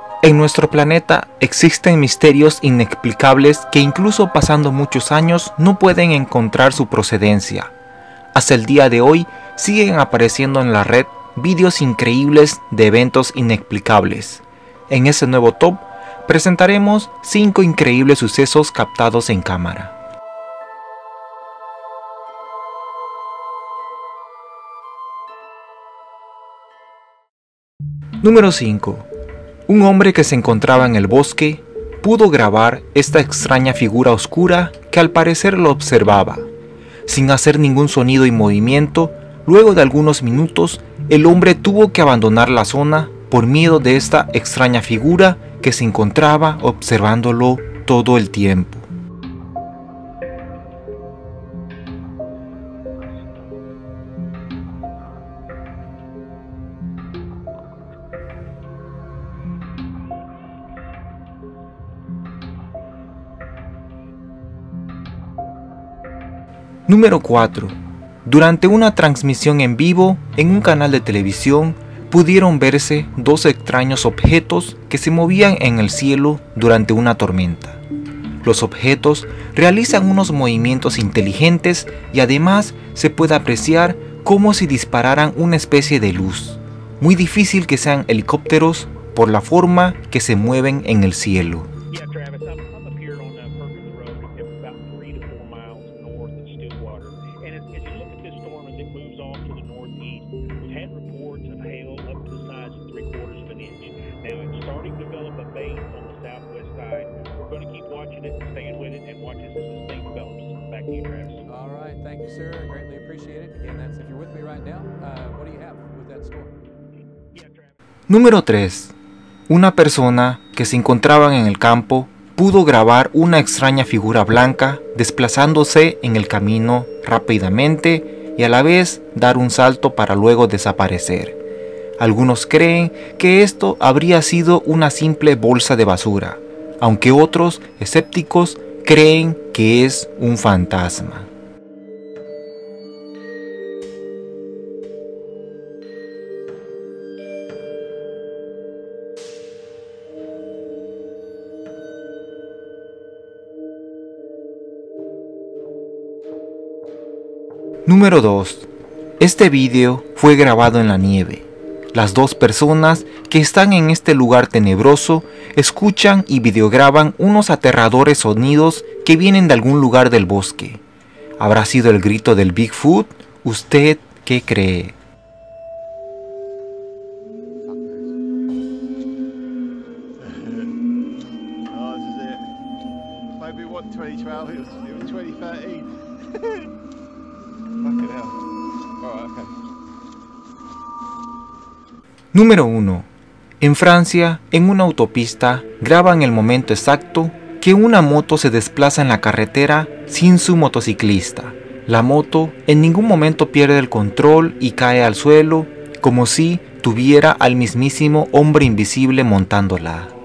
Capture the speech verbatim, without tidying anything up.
En nuestro planeta existen misterios inexplicables que incluso pasando muchos años no pueden encontrar su procedencia. Hasta el día de hoy siguen apareciendo en la red vídeos increíbles de eventos inexplicables. En este nuevo top presentaremos cinco increíbles sucesos captados en cámara. Número cinco. Un hombre que se encontraba en el bosque pudo grabar esta extraña figura oscura que al parecer lo observaba. Sin hacer ningún sonido y movimiento, luego de algunos minutos, el hombre tuvo que abandonar la zona por miedo de esta extraña figura que se encontraba observándolo todo el tiempo. Número cuatro. Durante una transmisión en vivo en un canal de televisión, pudieron verse dos extraños objetos que se movían en el cielo durante una tormenta. Los objetos realizan unos movimientos inteligentes y además se puede apreciar como si dispararan una especie de luz. Muy difícil que sean helicópteros por la forma que se mueven en el cielo. Número tres. Una persona que se encontraba en el campo pudo grabar una extraña figura blanca desplazándose en el camino rápidamente y a la vez dar un salto para luego desaparecer. Algunos creen que esto habría sido una simple bolsa de basura, aunque otros escépticos creen que es un fantasma. Número dos. Este vídeo fue grabado en la nieve. Las dos personas que están en este lugar tenebroso escuchan y videograban unos aterradores sonidos que vienen de algún lugar del bosque. ¿Habrá sido el grito del Bigfoot? ¿Usted qué cree? Número uno. En Francia, en una autopista, graban el momento exacto que una moto se desplaza en la carretera sin su motociclista. La moto en ningún momento pierde el control y cae al suelo, como si tuviera al mismísimo hombre invisible montándola.